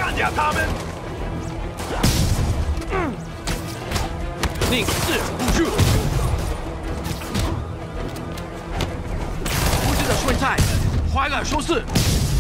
干掉他们！宁死不入。无知的顺菜，怀尔说是。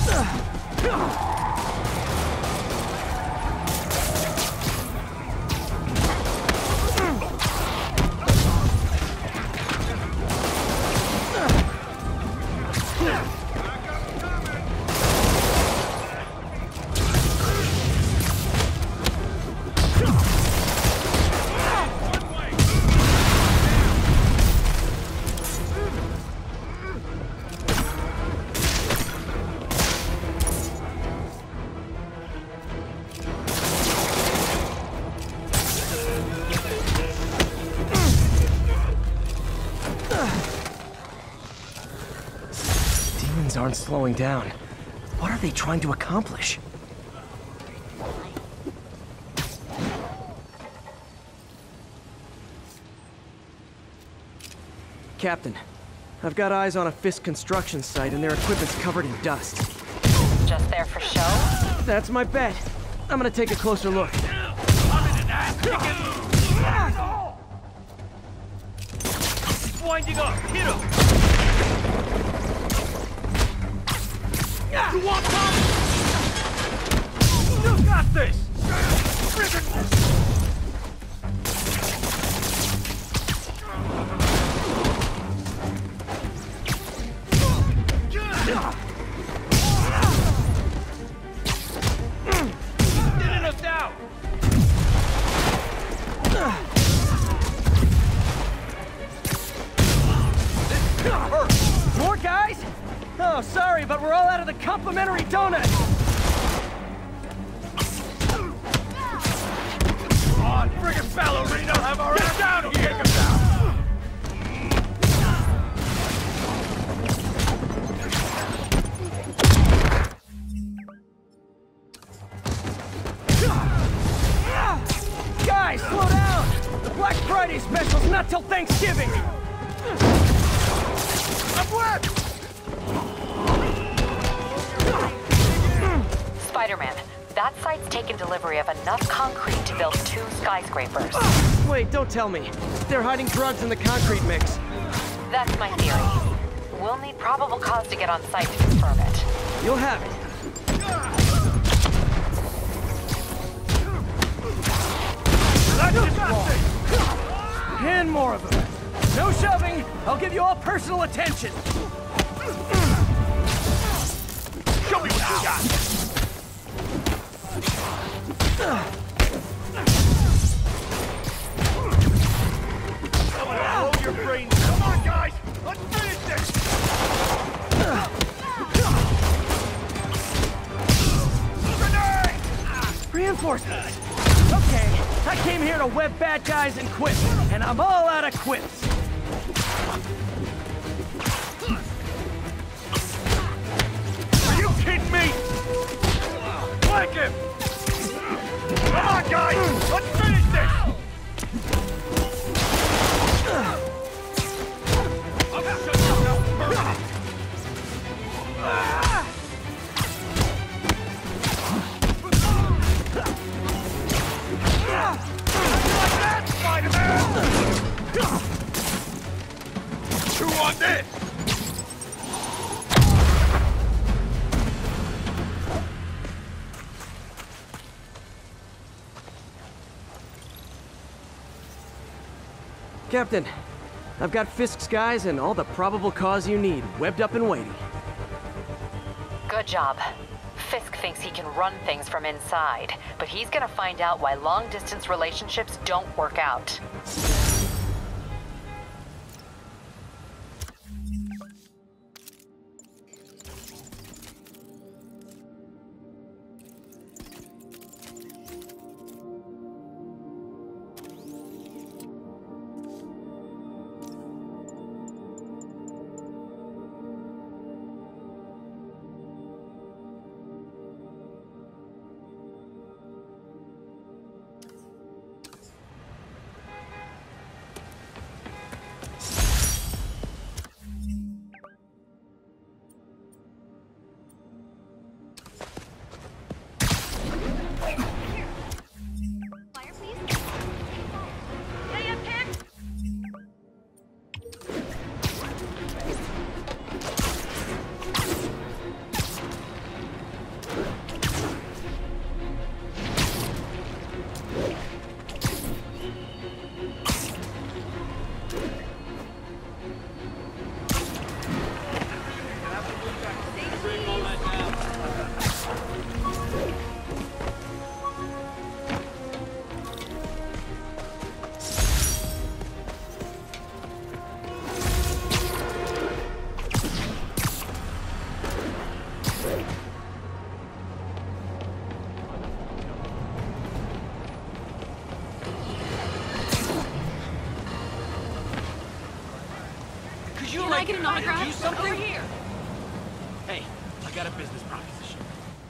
Aren't slowing down. What are they trying to accomplish? Captain, I've got eyes on a Fisk construction site and their equipment's covered in dust. Just there for show? That's my bet. I'm gonna take a closer look. He's winding up! Hit him! You want some? You got this! Thinning us out! More guys? Oh, sorry, but we're all out of the complimentary donuts! Come on, friggin' ballerina! Have our ass down here! Take him down! Guys, slow down! The Black Friday special's not till Thanksgiving! I'm wet! Spider-Man, that site's taken delivery of enough concrete to build 2 skyscrapers. Wait, don't tell me. They're hiding drugs in the concrete mix. That's my theory. We'll need probable cause to get on site to confirm it. You'll have it. And more of them. No shoving. I'll give you all personal attention. Show me what you got! Someone blow your brains! Come on, guys! Let's finish this! Grenade! Reinforcements. Okay, I came here to web bad guys and quit, and I'm all out of quips. Are you kidding me? Flank him! Come on, guys! Let's finish this! I'll shut you down first! Like that, Spider-Man! Chew on this! Captain, I've got Fisk's guys and all the probable cause you need, webbed up and waiting. Good job. Fisk thinks he can run things from inside, but he's gonna find out why long-distance relationships don't work out. get an autograph? Do something? Over here. Hey, I got a business proposition.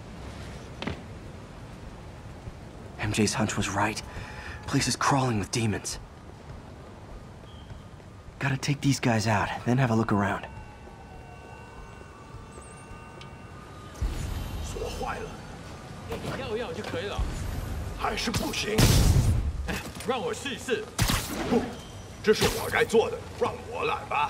MJ's hunch was right. Place is crawling with demons. Gotta take these guys out, then have a look around. 锁坏了， 要就可以了。 还是不行。 让我试一试。 不，这是我该做的，让我来吧。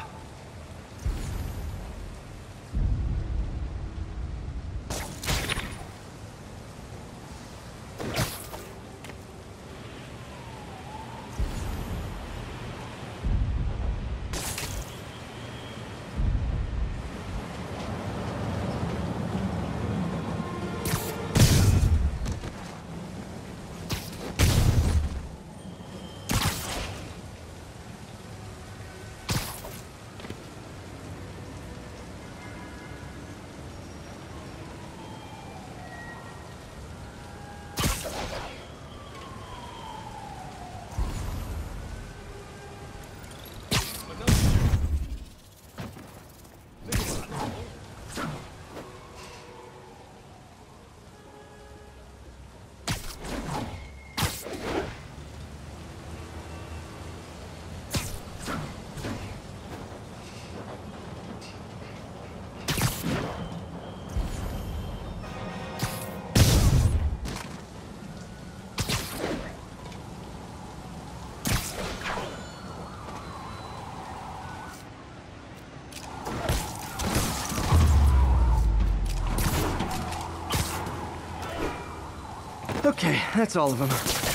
Okay, that's all of them.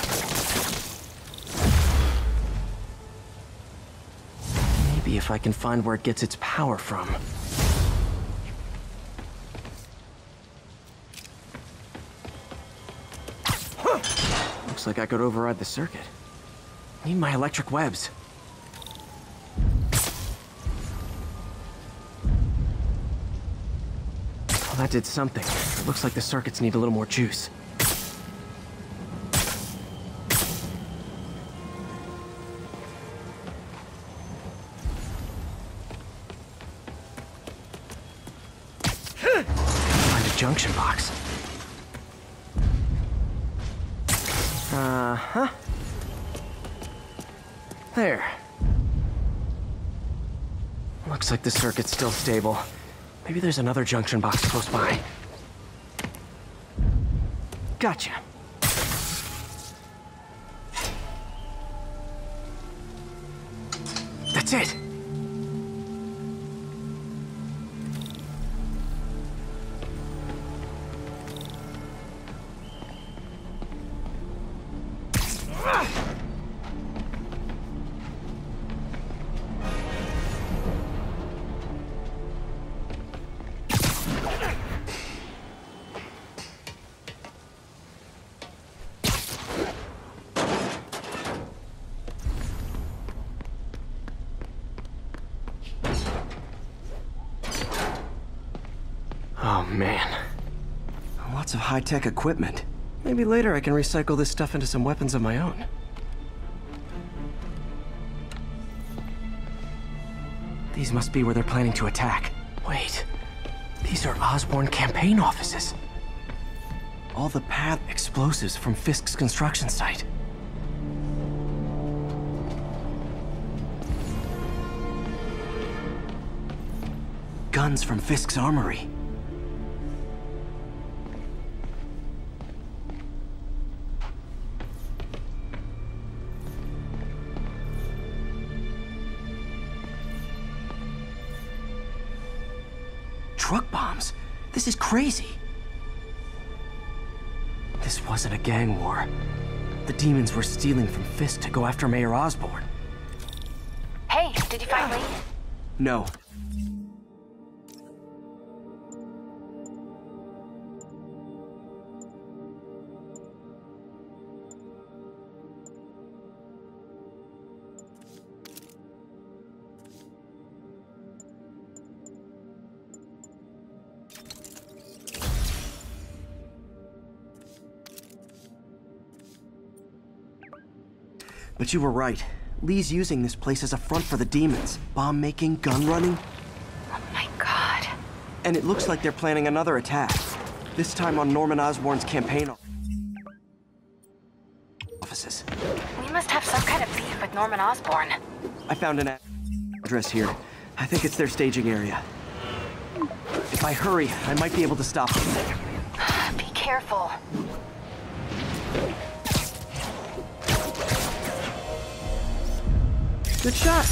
Maybe if I can find where it gets its power from. Looks like I could override the circuit. Need my electric webs. Well, that did something. It looks like the circuits need a little more juice. Junction box. Uh-huh. There. Looks like the circuit's still stable. Maybe there's another junction box close by. Gotcha. That's it! Oh, man. Lots of high-tech equipment. Maybe later I can recycle this stuff into some weapons of my own. These must be where they're planning to attack. Wait, these are Osborn campaign offices. All the pad explosives from Fisk's construction site. Guns from Fisk's armory. Truck bombs? This is crazy. This wasn't a gang war. The demons were stealing from Fisk to go after Mayor Osborn. Hey, did you find Lee? No. But you were right. Lee's using this place as a front for the demons. Bomb making, gun running. And it looks like they're planning another attack. This time on Norman Osborn's campaign offices. We must have some kind of beef with Norman Osborn. I found an address here. I think it's their staging area. If I hurry, I might be able to stop them. Be careful. Good shot!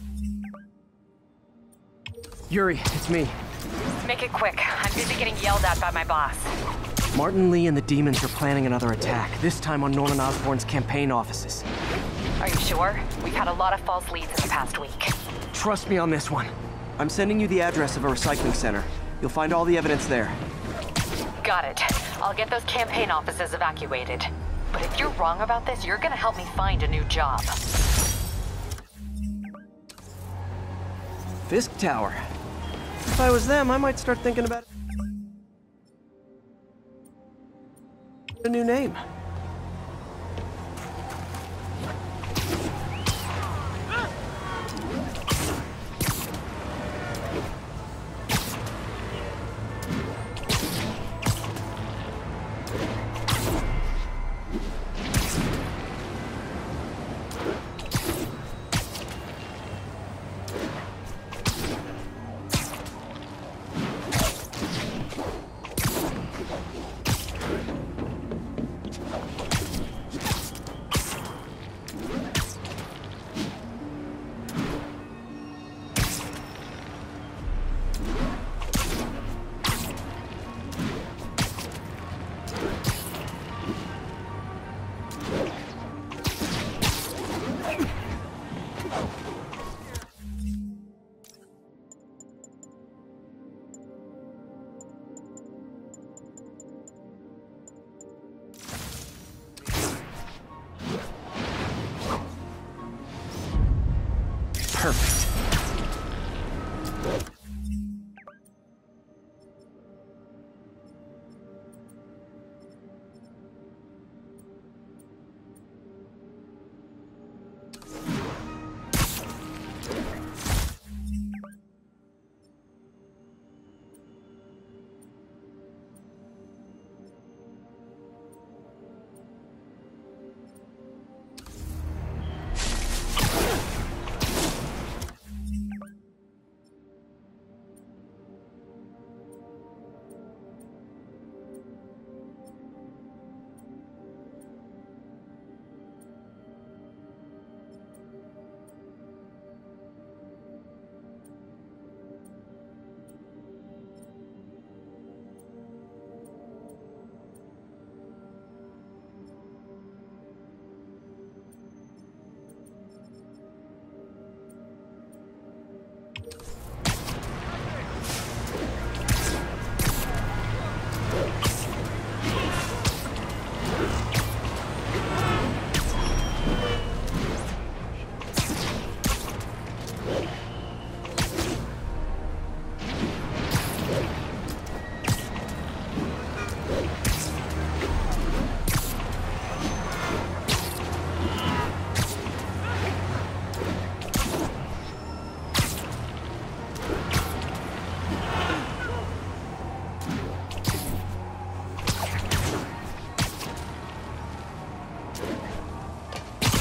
Yuri, it's me. Make it quick. I'm busy getting yelled at by my boss. Martin Lee and the demons are planning another attack, this time on Norman Osborn's campaign offices. Are you sure? We've had a lot of false leads in the past week. Trust me on this one. I'm sending you the address of a recycling center. You'll find all the evidence there. Got it. I'll get those campaign offices evacuated. But if you're wrong about this, you're gonna help me find a new job. Fisk Tower. If I was them, I might start thinking about a new name. Perfect.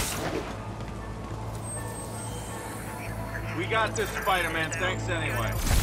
We got this, Spider-Man. Thanks anyway.